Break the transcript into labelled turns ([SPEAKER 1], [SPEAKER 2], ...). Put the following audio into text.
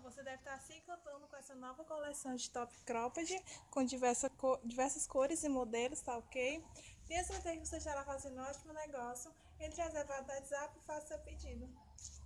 [SPEAKER 1] Você deve estar se encantando com essa nova coleção de top cropped, com diversas cores e modelos, tá ok? Tenho certeza que você estará fazendo um ótimo negócio. Entre reservar no WhatsApp e faça seu pedido.